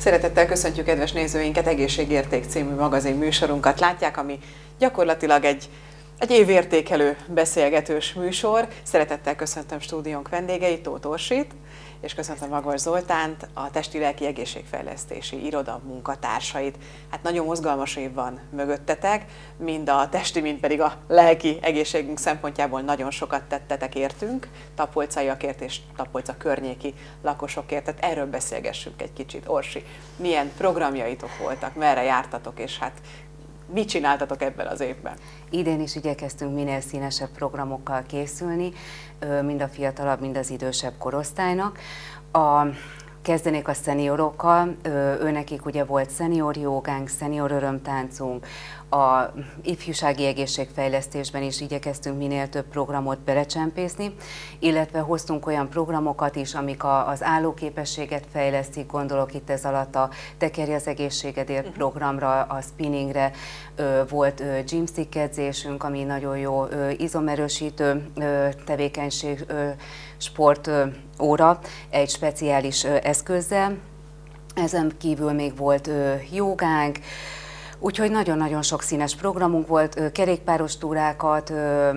Szeretettel köszöntjük kedves nézőinket, Egészségérték című magazin műsorunkat látják, ami gyakorlatilag egy évértékelő beszélgetős műsor. Szeretettel köszöntöm stúdiónk vendégeit, Tóth Orsit, és köszöntöm Magvar Zoltánt, a Testi-Lelki Egészségfejlesztési Iroda munkatársait. Hát nagyon mozgalmas év van mögöttetek, mind a testi, mind pedig a lelki egészségünk szempontjából nagyon sokat tettetek értünk, tapolcaiakért és Tapolca környéki lakosokért. Tehát erről beszélgessünk egy kicsit. Orsi, milyen programjaitok voltak, merre jártatok, és hát mit csináltatok ebben az évben? Idén is igyekeztünk minél színesebb programokkal készülni, mind a fiatalabb, mind az idősebb korosztálynak. Kezdenék a szeniorokkal, őnekik ugye volt szenior jogánk, szenior örömtáncunk, a ifjúsági egészségfejlesztésben is igyekeztünk minél több programot belecsempészni, illetve hoztunk olyan programokat is, amik az állóképességet fejlesztik, gondolok itt ez alatt a Tekerj az egészségedért programra, a spinningre, volt gymstick edzésünk, ami nagyon jó izomerősítő tevékenység, sport óra, egy speciális eszközzel. Ezen kívül még volt jogánk, úgyhogy nagyon-nagyon sok színes programunk volt, kerékpáros túrákat,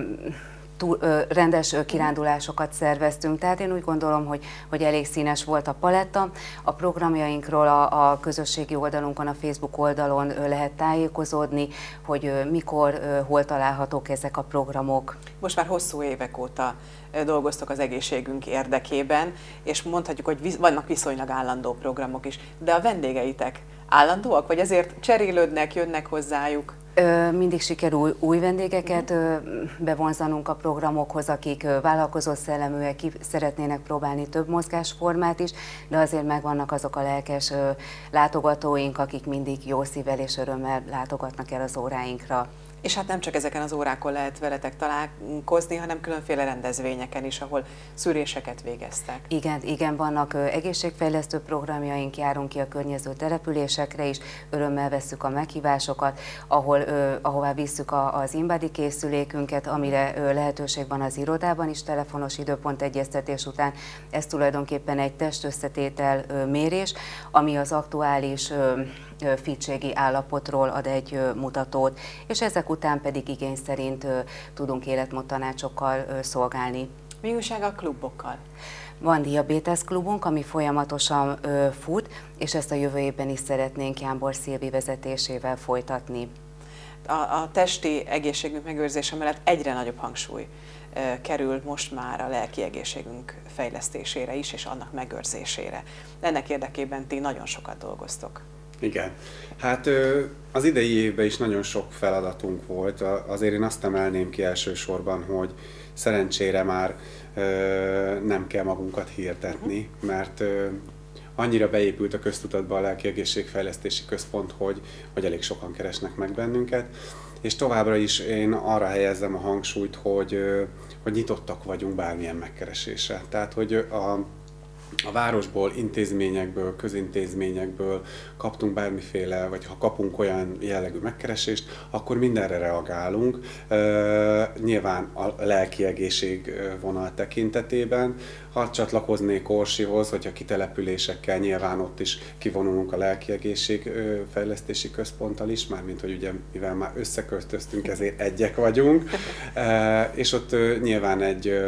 rendes kirándulásokat szerveztünk, tehát én úgy gondolom, hogy elég színes volt a paletta. A programjainkról a közösségi oldalunkon, a Facebook oldalon lehet tájékozódni, hogy mikor, hol találhatók ezek a programok. Most már hosszú évek óta dolgoztok az egészségünk érdekében, és mondhatjuk, hogy vannak viszonylag állandó programok is, de a vendégeitek állandóak, vagy ezért cserélődnek, jönnek hozzájuk? Mindig sikerül új vendégeket bevonzanunk a programokhoz, akik vállalkozó szelleműek, ki szeretnének próbálni több mozgásformát is, de azért megvannak azok a lelkes látogatóink, akik mindig jó szívvel és örömmel látogatnak el az óráinkra. És hát nem csak ezeken az órákon lehet veletek találkozni, hanem különféle rendezvényeken is, ahol szűréseket végeztek. Igen, vannak egészségfejlesztő programjaink, járunk ki a környező településekre is, örömmel vesszük a meghívásokat, ahová visszük az InBody készülékünket, amire lehetőség van az irodában is, telefonos időpontegyeztetés után. Ez tulajdonképpen egy testösszetétel mérés, ami az aktuális fitségi állapotról ad egy mutatót, és ezek után pedig igény szerint tudunk életmódtanácsokkal szolgálni. Mi újság a klubokkal? Van diabétesz klubunk, ami folyamatosan fut, és ezt a jövő évben is szeretnénk Jánbor Szilvi vezetésével folytatni. A testi egészségünk megőrzése mellett egyre nagyobb hangsúly kerül most már a lelki egészségünk fejlesztésére is, és annak megőrzésére. Ennek érdekében ti nagyon sokat dolgoztok. Igen. Hát az idei évben is nagyon sok feladatunk volt. Azért én azt emelném ki elsősorban, hogy szerencsére már nem kell magunkat hirdetni, mert annyira beépült a köztudatba a Lelki Egészségfejlesztési Központ, hogy elég sokan keresnek meg bennünket. És továbbra is én arra helyezzem a hangsúlyt, hogy nyitottak vagyunk bármilyen megkeresésre. Tehát, hogy a városból, intézményekből, közintézményekből kaptunk bármiféle, vagy ha kapunk olyan jellegű megkeresést, akkor mindenre reagálunk. Nyilván a lelki egészség vonal tekintetében, ha csatlakoznék Orsihoz, hogyha kitelepülésekkel nyilván ott is kivonulunk a Lelki Egészségfejlesztési Központtal is, mármint hogy ugye mivel már összeköltöztünk, ezért egyek vagyunk, és ott nyilván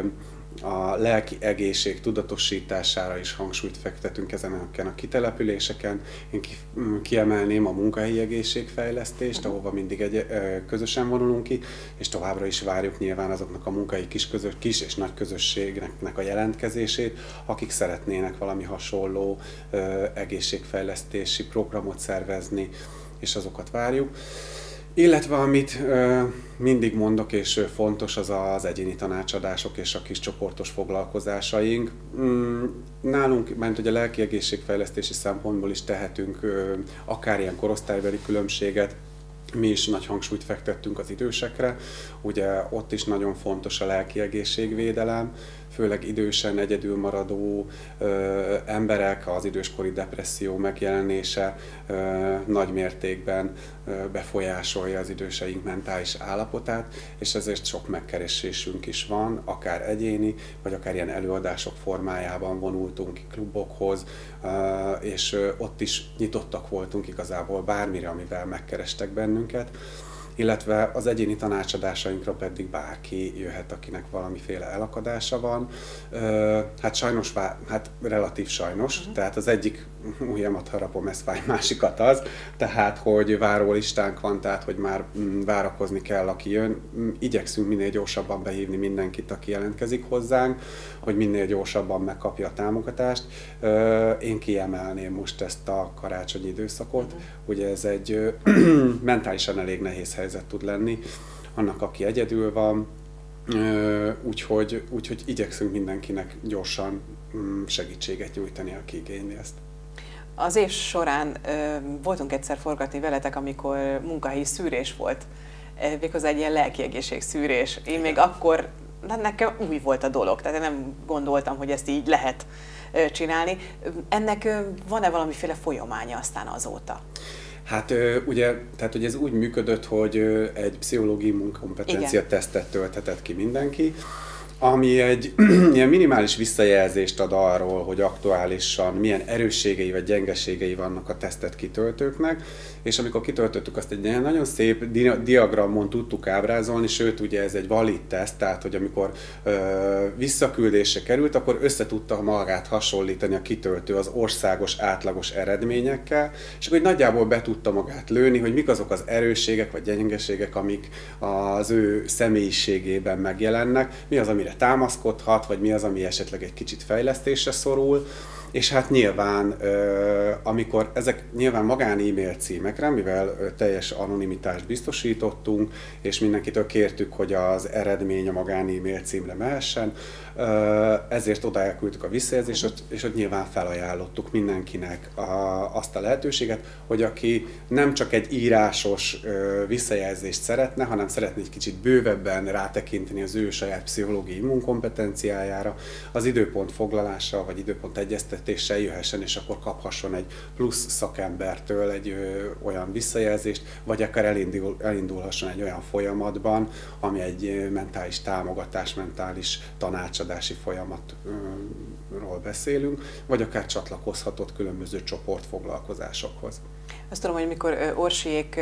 a lelki egészség tudatosítására is hangsúlyt fektetünk ezeken a kitelepüléseken. Én kiemelném a munkahelyi egészségfejlesztést, ahova mindig közösen vonulunk ki, és továbbra is várjuk nyilván azoknak a munkahelyi kis és nagy közösségnek a jelentkezését, akik szeretnének valami hasonló egészségfejlesztési programot szervezni, és azokat várjuk. Illetve amit mindig mondok, és fontos, az az egyéni tanácsadások és a kis csoportos foglalkozásaink. Nálunk, mert ugye a lelki egészségfejlesztési szempontból is tehetünk akár ilyen korosztálybeli különbséget, mi is nagy hangsúlyt fektettünk az idősekre, ugye ott is nagyon fontos a lelki egészségvédelem, főleg idősen egyedül maradó emberek, az időskori depresszió megjelenése nagy mértékben befolyásolja az időseink mentális állapotát, és ezért sok megkeresésünk is van, akár egyéni, vagy akár ilyen előadások formájában vonultunk ki klubokhoz, és ott is nyitottak voltunk igazából bármire, amivel megkerestek bennünket, illetve az egyéni tanácsadásainkra pedig bárki jöhet, akinek valamiféle elakadása van. Hát sajnos, hát relatív sajnos, tehát az egyik ujjamat harapom, ez fáj, másikat az, tehát hogy várólistánk van, tehát hogy már várakozni kell, aki jön. Igyekszünk minél gyorsabban behívni mindenkit, aki jelentkezik hozzánk, hogy minél gyorsabban megkapja a támogatást. Én kiemelném most ezt a karácsonyi időszakot, ugye ez egy mentálisan elég nehéz helyzet tud lenni, annak, aki egyedül van, úgyhogy igyekszünk mindenkinek gyorsan segítséget nyújtani, aki igényli ezt. Az év során voltunk egyszer forgatni veletek, amikor munkahelyi szűrés volt, méghozzá egy ilyen lelkiegészség szűrés. Én még akkor, nekem új volt a dolog, tehát én nem gondoltam, hogy ezt így lehet csinálni. Ennek van-e valamiféle folyamánya aztán azóta? Hát ugye, tehát ugye ez úgy működött, hogy egy pszichológiai munkakompetencia tesztet tölthetett ki mindenki, ami egy ilyen minimális visszajelzést ad arról, hogy aktuálisan milyen erősségei vagy gyengeségei vannak a tesztet kitöltőknek, és amikor kitöltöttük, azt egy nagyon szép diagramon tudtuk ábrázolni, sőt ugye ez egy valid teszt, tehát hogy amikor visszaküldésre került, akkor össze tudta magát hasonlítani a kitöltő az országos átlagos eredményekkel, és akkor nagyjából be tudta magát lőni, hogy mik azok az erősségek vagy gyengeségek, amik az ő személyiségében megjelennek, mi az, amire támaszkodhat, vagy mi az, ami esetleg egy kicsit fejlesztésre szorul. És hát nyilván, amikor ezek nyilván magán-e-mail címekre, mivel teljes anonimitást biztosítottunk, és mindenkitől kértük, hogy az eredmény a magán-e-mail címre mehessen, ezért oda elküldtük a visszajelzést, és ott nyilván felajánlottuk mindenkinek azt a lehetőséget, hogy aki nem csak egy írásos visszajelzést szeretne, hanem szeretne egy kicsit bővebben rátekinteni az ő saját pszichológiai immunkompetenciájára, az időpont foglalása vagy időpont egyeztetéssel jöhessen, és akkor kaphasson egy plusz szakembertől egy olyan visszajelzést, vagy akár elindulhasson egy olyan folyamatban, ami egy mentális támogatás, mentális tanácsadási folyamatról beszélünk, vagy akár csatlakozhatott különböző csoportfoglalkozásokhoz. Azt tudom, hogy mikor Orsiék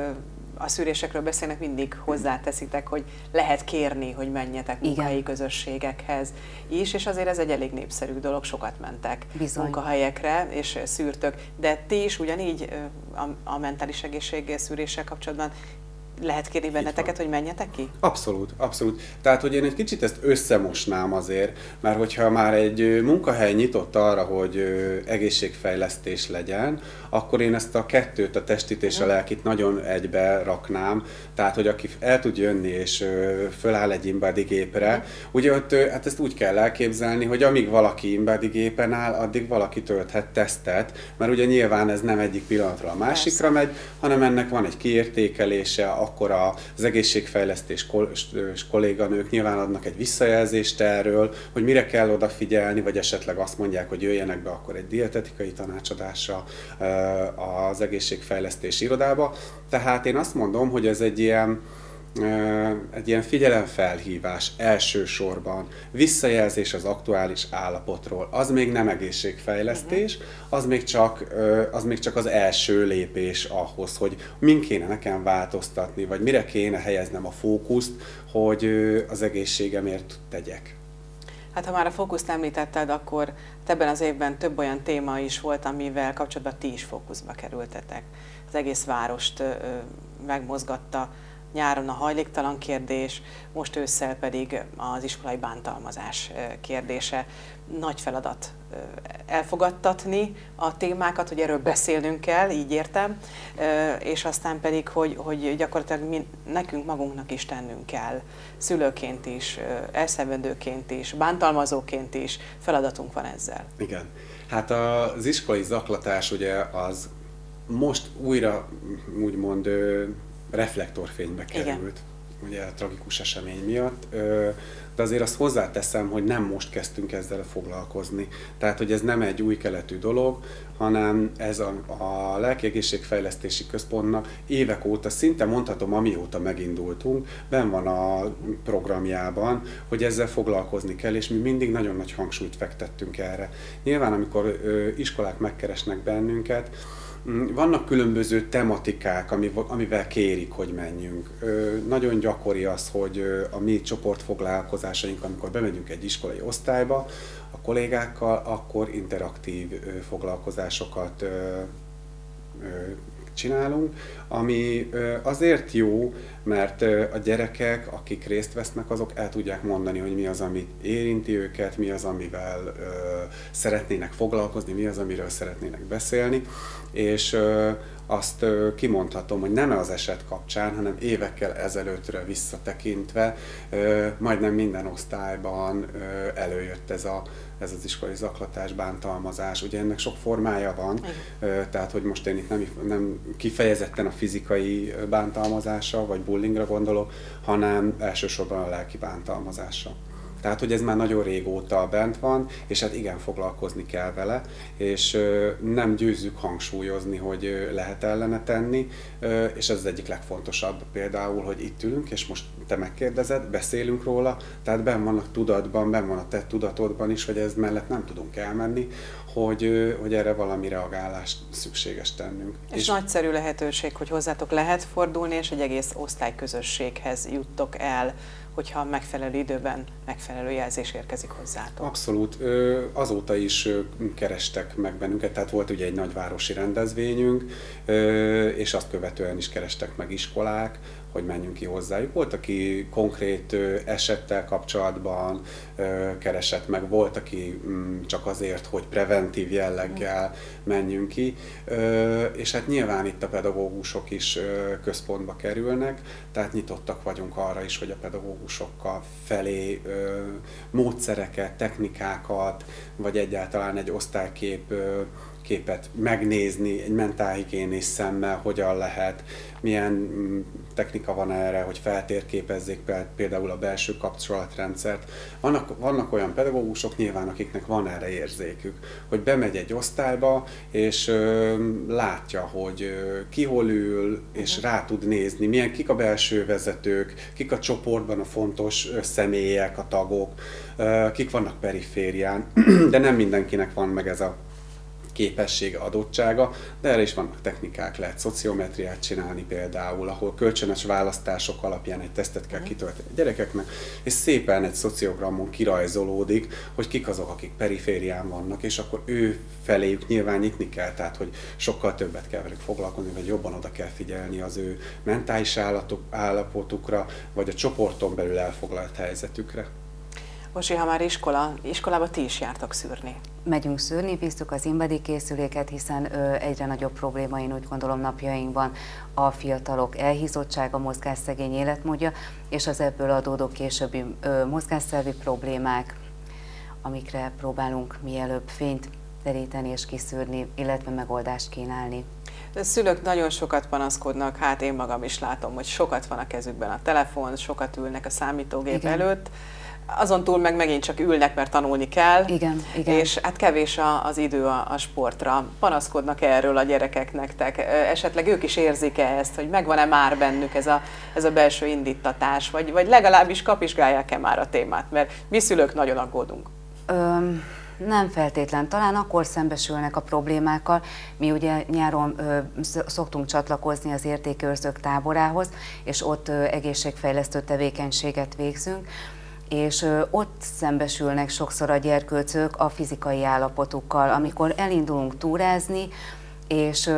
a szűrésekről beszélnek, mindig hozzáteszitek, hogy lehet kérni, hogy menjetek munkahelyi közösségekhez is, és azért ez egy elég népszerű dolog, sokat mentek munkahelyekre, és szűrtök. De ti is ugyanígy a mentális egészség szűréssel kapcsolatban lehet kérni benneteket, hogy menjetek ki? Abszolút, abszolút. Tehát, hogy én egy kicsit ezt összemosnám azért, mert hogyha már egy munkahely nyitott arra, hogy egészségfejlesztés legyen, akkor én ezt a kettőt, a testit és a lelkit nagyon egybe raknám. Tehát, hogy aki el tud jönni és föláll egy InBody gépre, ugye ott hát ezt úgy kell elképzelni, hogy amíg valaki InBody gépen áll, addig valaki tölthet tesztet, mert ugye nyilván ez nem egyik pillanatra a másikra megy, hanem ennek van egy kiértékelése, akkor az egészségfejlesztés kolléganők nyilván adnak egy visszajelzést erről, hogy mire kell odafigyelni, vagy esetleg azt mondják, hogy jöjjenek be akkor egy dietetikai tanácsadásra az egészségfejlesztés irodába. Tehát én azt mondom, hogy ez egy ilyen figyelemfelhívás elsősorban, visszajelzés az aktuális állapotról. Az még nem egészségfejlesztés, az még csak az első lépés ahhoz, hogy min kéne nekem változtatni, vagy mire kéne helyeznem a fókuszt, hogy az egészségemért tegyek. Hát ha már a fókuszt említetted, akkor ebben az évben több olyan téma is volt, amivel kapcsolatban ti is fókuszba kerültetek. Az egész várost megmozgatta nyáron a hajléktalan kérdés, most ősszel pedig az iskolai bántalmazás kérdése. Nagy feladat elfogadtatni a témákat, hogy erről beszélnünk kell, így értem, és aztán pedig, hogy gyakorlatilag nekünk magunknak is tennünk kell, szülőként is, elszenvedőként is, bántalmazóként is, feladatunk van ezzel. Igen. Hát az iskolai zaklatás ugye az most újra úgymond reflektorfénybe került. ugye a tragikus esemény miatt, de azért azt hozzáteszem, hogy nem most kezdtünk ezzel foglalkozni. Tehát, hogy ez nem egy új keletű dolog, hanem ez a Lelkiegészségfejlesztési Központnak évek óta, szinte mondhatom, amióta megindultunk, benn van a programjában, hogy ezzel foglalkozni kell, és mi mindig nagyon nagy hangsúlyt fektettünk erre. Nyilván, amikor iskolák megkeresnek bennünket, vannak különböző tematikák, amivel kérik, hogy menjünk. Nagyon gyakori az, hogy a mi csoportfoglalkozásaink, amikor bemegyünk egy iskolai osztályba a kollégákkal, akkor interaktív foglalkozásokat csinálunk, ami azért jó, mert a gyerekek, akik részt vesznek, azok el tudják mondani, hogy mi az, ami érinti őket, mi az, amivel szeretnének foglalkozni, mi az, amiről szeretnének beszélni, és azt kimondhatom, hogy nem az eset kapcsán, hanem évekkel ezelőttre visszatekintve majdnem minden osztályban előjött ez az iskolai zaklatás, bántalmazás. Ugye ennek sok formája van, tehát hogy most én itt nem kifejezetten a fizikai bántalmazásra vagy bullyingra gondolok, hanem elsősorban a lelki bántalmazásra. Tehát, hogy ez már nagyon régóta bent van, és hát igen, foglalkozni kell vele, és nem győzzük hangsúlyozni, hogy lehet ellene tenni, és ez az egyik legfontosabb például, hogy itt ülünk, és most te megkérdezed, beszélünk róla, tehát benn van a tudatban, benn van a te tudatodban is, hogy ez mellett nem tudunk elmenni, hogy erre valami reagálást szükséges tennünk. És nagyszerű lehetőség, hogy hozzátok lehet fordulni, és egy egész osztályközösséghez juttok el, hogyha megfelelő időben megfelelő jelzés érkezik hozzátok. Abszolút. Azóta is kerestek meg bennünket, tehát volt ugye egy nagyvárosi rendezvényünk, és azt követően is kerestek meg iskolák, hogy menjünk ki hozzájuk. Volt, aki konkrét esettel kapcsolatban keresett meg, volt, aki csak azért, hogy preventív jelleggel menjünk ki, és hát nyilván itt a pedagógusok is központba kerülnek, tehát nyitottak vagyunk arra is, hogy a pedagógusokkal felé módszereket, technikákat, vagy egyáltalán egy osztályképet megnézni, egy mentálhigiénés szemmel, hogyan lehet, milyen technika van erre, hogy feltérképezzék például a belső kapcsolatrendszert. Vannak olyan pedagógusok nyilván, akiknek van erre érzékük, hogy bemegy egy osztályba, és látja, hogy ki hol ül, és rá tud nézni, kik a belső vezetők, kik a csoportban a fontos személyek, a tagok, kik vannak periférián, de nem mindenkinek van meg ez a képessége, adottsága, de erre is vannak technikák, lehet szociometriát csinálni például, ahol kölcsönös választások alapján egy tesztet kell kitölteni a gyerekeknek, és szépen egy szociogramon kirajzolódik, hogy kik azok, akik periférián vannak, és akkor ő feléjük nyilván nyitni kell, tehát hogy sokkal többet kell velük foglalkozni, vagy jobban oda kell figyelni az ő mentális állapotukra, vagy a csoporton belül elfoglalt helyzetükre. Bocsi, ha már iskolába ti is jártok szűrni. Megyünk szűrni, bíztuk az InBody készüléket, hiszen egyre nagyobb probléma, én úgy gondolom, napjainkban a fiatalok elhízottsága, mozgásszegény életmódja, és az ebből adódó későbbi mozgásszervi problémák, amikre próbálunk mielőbb fényt deríteni és kiszűrni, illetve megoldást kínálni. A szülők nagyon sokat panaszkodnak, hát én magam is látom, hogy sokat van a kezükben a telefon, sokat ülnek a számítógép előtt, azon túl meg megint csak ülnek, mert tanulni kell, igen. És hát kevés az idő a sportra. Panaszkodnak erről a gyerekek nektek? Esetleg ők is érzik-e ezt, hogy megvan-e már bennük ez a belső indítatás, vagy legalábbis kapizsgálják-e már a témát? Mert mi szülők nagyon aggódunk. Nem feltétlen. Talán akkor szembesülnek a problémákkal. Mi ugye nyáron szoktunk csatlakozni az értékőrzők táborához, és ott egészségfejlesztő tevékenységet végzünk, és ott szembesülnek sokszor a gyerkőcök a fizikai állapotukkal, amikor elindulunk túrázni, és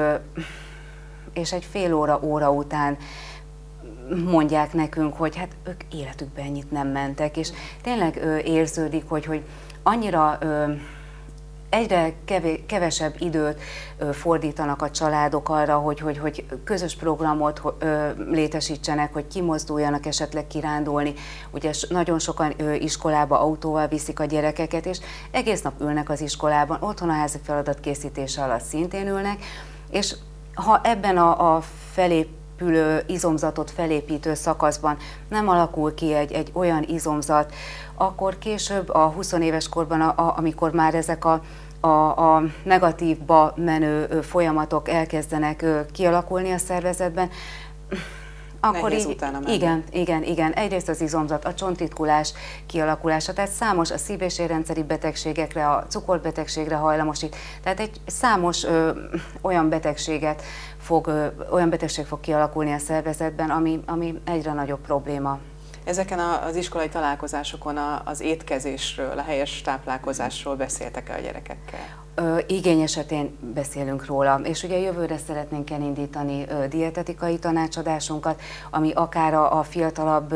egy fél óra után mondják nekünk, hogy hát ők életükben ennyit nem mentek, és tényleg érződik, hogy annyira egyre kevesebb időt fordítanak a családok arra, hogy közös programot létesítsenek, hogy kimozduljanak, esetleg kirándulni. Ugye nagyon sokan iskolába autóval viszik a gyerekeket, és egész nap ülnek az iskolában, otthon a házi feladat készítése alatt szintén ülnek, és ha ebben a felé felépülő izomzatot felépítő szakaszban nem alakul ki egy olyan izomzat, akkor később a 20 éves korban, amikor már ezek a negatívba menő folyamatok elkezdenek kialakulni a szervezetben, akkor nehéz így, utána menni. igen. Egyrészt az izomzat, a csontritkulás kialakulása, tehát számos a szív- és érrendszeri betegségekre, a cukorbetegségre hajlamosít. Tehát egy számos olyan betegség fog kialakulni a szervezetben, ami egyre nagyobb probléma. Ezeken az iskolai találkozásokon az étkezésről, a helyes táplálkozásról beszéltek a gyerekekkel? Igény esetén beszélünk róla, és ugye jövőre szeretnénk elindítani dietetikai tanácsadásunkat, ami akár a fiatalabb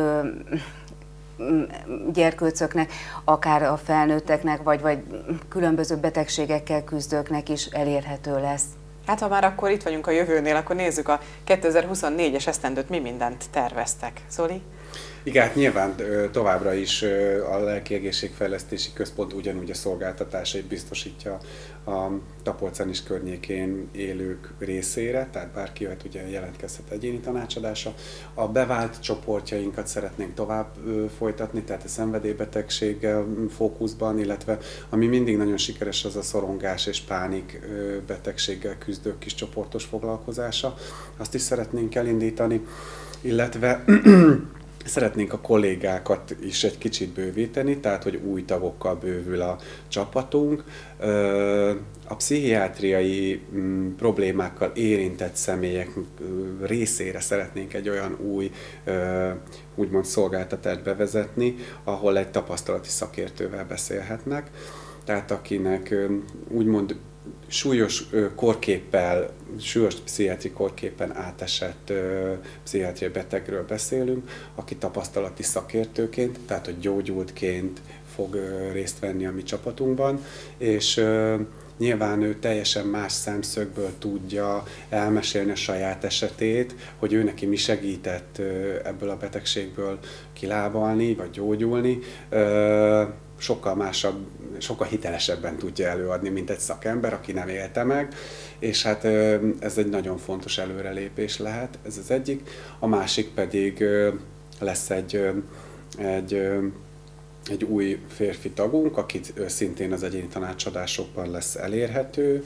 gyerkőcöknek, akár a felnőtteknek, vagy különböző betegségekkel küzdőknek is elérhető lesz. Hát ha már akkor itt vagyunk a jövőnél, akkor nézzük a 2024-es esztendőt, mi mindent terveztek. Zoli? Igen, hát nyilván továbbra is a Lelki Egészségfejlesztési Központ ugyanúgy a szolgáltatásait biztosítja a Tapolcán és környékén élők részére, tehát bárki jöhet, ugye jelentkezhet egyéni tanácsadásra. A bevált csoportjainkat szeretnénk tovább folytatni, tehát a szenvedélybetegséggel fókuszban, illetve ami mindig nagyon sikeres, az a szorongás és pánik betegséggel küzdők kis csoportos foglalkozása. Azt is szeretnénk elindítani, illetve szeretnénk a kollégákat is egy kicsit bővíteni, tehát hogy új tagokkal bővül a csapatunk. A pszichiátriai problémákkal érintett személyek részére szeretnénk egy olyan új úgymond szolgáltatást bevezetni, ahol egy tapasztalati szakértővel beszélhetnek. Tehát akinek úgymond súlyos pszichiátri korképpen átesett pszichiátriai betegről beszélünk, aki tapasztalati szakértőként, tehát hogy gyógyultként fog részt venni a mi csapatunkban, és nyilván ő teljesen más szemszögből tudja elmesélni a saját esetét, hogy ő neki mi segített ebből a betegségből kilábalni, vagy gyógyulni. Sokkal másabb, sokkal hitelesebben tudja előadni, mint egy szakember, aki nem élte meg, és hát ez egy nagyon fontos előrelépés lehet, ez az egyik. A másik pedig lesz egy új férfi tagunk, akit szintén az egyéni tanácsadásokban lesz elérhető.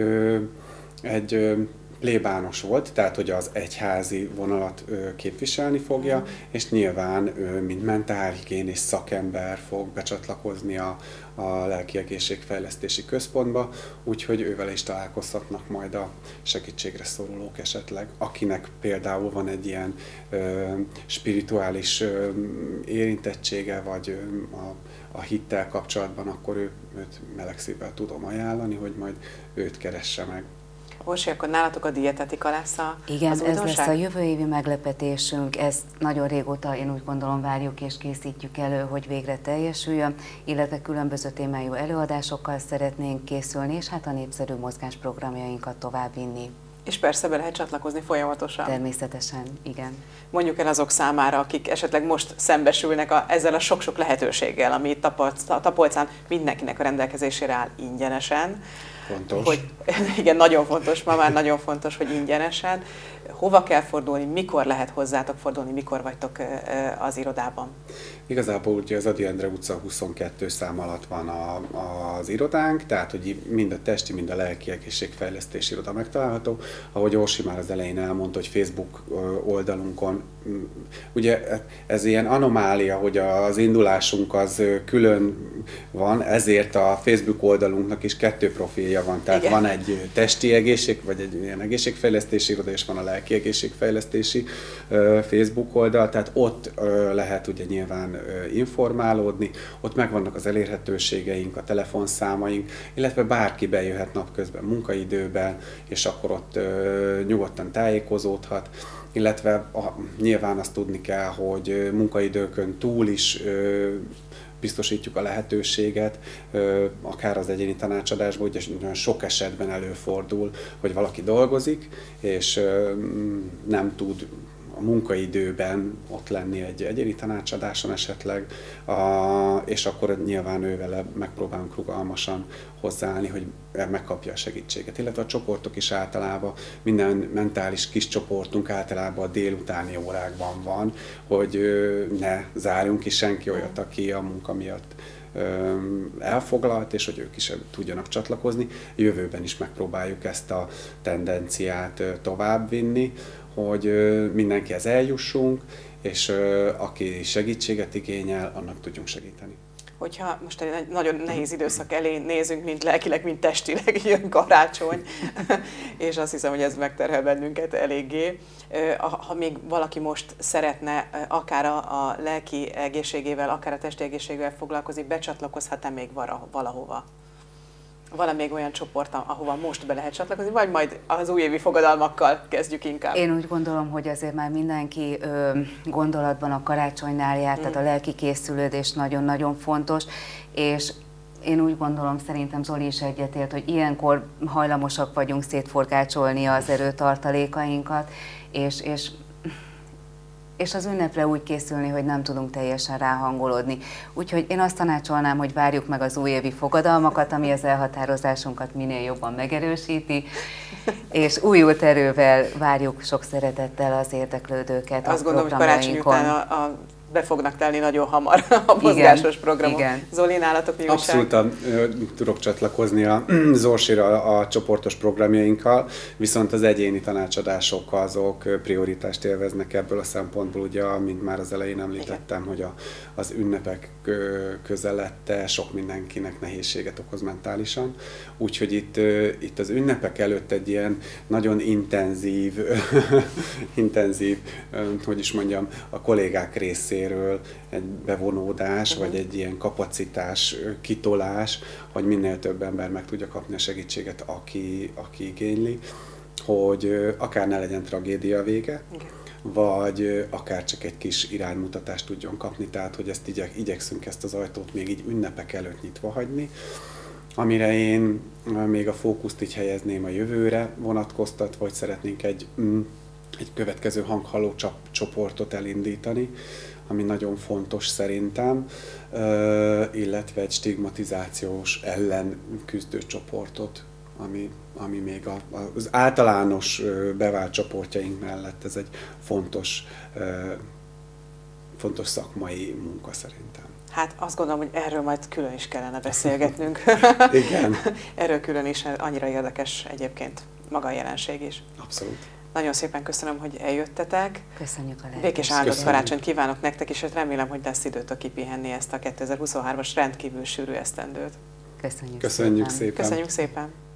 Egy plébános volt, tehát hogy az egyházi vonalat képviselni fogja, és nyilván mint mentálhigiénész szakember fog becsatlakozni a Lelki Egészségfejlesztési Központba, úgyhogy ővel is találkozhatnak majd a segítségre szorulók esetleg. Akinek például van egy ilyen spirituális érintettsége, vagy a hittel kapcsolatban, akkor őt meleg szívvel tudom ajánlani, hogy majd őt keresse meg. Orsi, akkor nálatok a dietetika lesz Igen, az újdonság? ez lesz a jövő évi meglepetésünk, ezt nagyon régóta én úgy gondolom várjuk és készítjük elő, hogy végre teljesüljön, illetve különböző témájú előadásokkal szeretnénk készülni, és hát a népszerű mozgásprogramjainkat továbbvinni. És persze be lehet csatlakozni folyamatosan. Természetesen, igen. Mondjuk el azok számára, akik esetleg most szembesülnek ezzel a sok-sok lehetőséggel, ami itt Tapolcán mindenkinek a rendelkezésére áll ingyenesen. Fontos. Hogy, igen, nagyon fontos, ma már nagyon fontos, hogy ingyenesen. Hova kell fordulni, mikor lehet hozzátok fordulni, mikor vagytok az irodában? Igazából ugye az Ady Endre utca 22 szám alatt van az irodánk, tehát hogy mind a testi, mind a lelki egészségfejlesztési iroda megtalálható. Ahogy Orsi már az elején elmondta, hogy Facebook oldalunkon, ugye ez ilyen anomália, hogy az indulásunk az külön van, ezért a Facebook oldalunknak is 2 profilja van. Tehát igen, van egy testi egészség, vagy egy ilyen egészségfejlesztési iroda, és van a lelki egészségfejlesztési Facebook oldal, tehát ott lehet ugye nyilván informálódni, ott megvannak az elérhetőségeink, a telefonszámaink, illetve bárki bejöhet napközben munkaidőben, és akkor ott nyugodtan tájékozódhat, illetve nyilván azt tudni kell, hogy munkaidőkön túl is biztosítjuk a lehetőséget, akár az egyéni tanácsadásban, ugye nagyon sok esetben előfordul, hogy valaki dolgozik, és nem tud a munkaidőben ott lenni egy egyéni tanácsadáson esetleg, és akkor nyilván ővele megpróbálunk rugalmasan hozzáállni, hogy megkapja a segítséget. Illetve a csoportok is általában, minden mentális kis csoportunk általában a délutáni órákban van, hogy ne zárjunk ki senki olyat, aki a munka miatt elfoglalt, és hogy ők is tudjanak csatlakozni. Jövőben is megpróbáljuk ezt a tendenciát továbbvinni, hogy mindenkihez eljussunk, és aki segítséget igényel, annak tudjunk segíteni. Hogyha most egy nagyon nehéz időszak elé nézünk, mind lelkileg, mind testileg, jön karácsony, és azt hiszem, hogy ez megterhel bennünket eléggé. Ha még valaki most szeretne akár a lelki egészségével, akár a testi egészségével foglalkozni, becsatlakozhat-e még valahova? Van még olyan csoport, ahova most be lehet csatlakozni, vagy majd az újévi fogadalmakkal kezdjük inkább? Én úgy gondolom, hogy azért már mindenki gondolatban a karácsonynál jár, tehát a lelki készülődés nagyon-nagyon fontos, és én úgy gondolom, szerintem Zoli is egyetért, hogy ilyenkor hajlamosak vagyunk szétforgácsolni az erőtartalékainkat, és az ünnepre úgy készülni, hogy nem tudunk teljesen ráhangolódni. Úgyhogy én azt tanácsolnám, hogy várjuk meg az újévi fogadalmakat, ami az elhatározásunkat minél jobban megerősíti, és újult erővel várjuk sok szeretettel az érdeklődőket. Azt gondolom, hogy karácsony után be fognak telni nagyon hamar a mozgásos programok. Igen. Zoli, nálatok mi újság? Abszolút tudok csatlakozni a Zorsira a csoportos programjainkkal, viszont az egyéni tanácsadások azok prioritást élveznek ebből a szempontból, ugye, mint már az elején említettem, hogy az ünnepek közelette sok mindenkinek nehézséget okoz mentálisan. Úgyhogy itt az ünnepek előtt egy ilyen nagyon intenzív, hogy is mondjam, a kollégák részéről egy bevonódás, vagy egy ilyen kapacitás kitolás, hogy minél több ember meg tudja kapni a segítséget, aki igényli, hogy akár ne legyen tragédia vége, vagy akár csak egy kis iránymutatást tudjon kapni, tehát hogy ezt igyekszünk ezt az ajtót még így ünnepek előtt nyitva hagyni, amire én még a fókuszt így helyezném a jövőre vonatkoztatva, hogy szeretnénk egy következő hanghalló csoportot elindítani, ami nagyon fontos szerintem, illetve egy stigmatizációs ellen küzdő csoportot, ami még az általános bevált csoportjaink mellett ez egy fontos szakmai munka szerintem. Hát azt gondolom, hogy erről majd külön is kellene beszélgetnünk. Igen. Erről külön is, annyira érdekes egyébként maga a jelenség is. Abszolút. Nagyon szépen köszönöm, hogy eljöttetek. Köszönjük a lehetőséget. Békés áldott karácsonyt kívánok nektek, és remélem, hogy lesz időtök kipihenni ezt a 2023-as rendkívül sűrű esztendőt. Köszönjük szépen. Köszönjük szépen.